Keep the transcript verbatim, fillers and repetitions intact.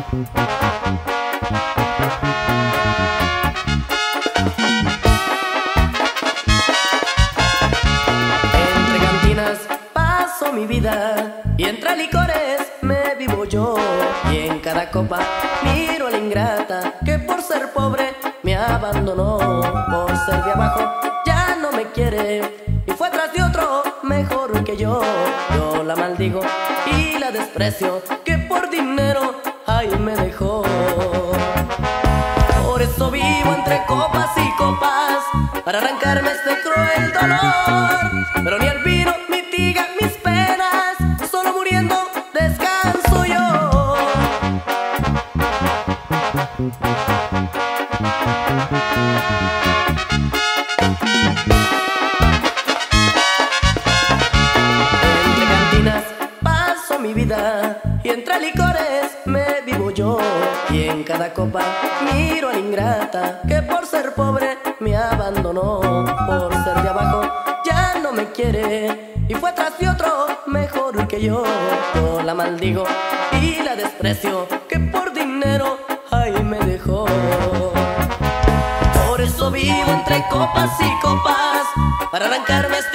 Entre cantinas paso mi vida y entre licores me vivo yo. Y en cada copa miro a la ingrata que por ser pobre me abandonó. Por ser de abajo ya no me quiere y fue tras de otro mejor que yo. Yo la maldigo y la desprecio, que por dinero ay me dejó. Por eso vivo entre copas y copas, para arrancarme este cruel dolor. Pero ni el vino mitiga mis penas, solo muriendo descanso yo. Entre cantinas paso mi vida y entre licores me vivo yo. Y en cada copa miro a la ingrata que por ser pobre me abandonó. Por ser de abajo ya no me quiere y fue tras de otro mejor que yo. Yo la maldigo y la desprecio, que por dinero ay me dejó. Por eso vivo entre copas y copas, para arrancarme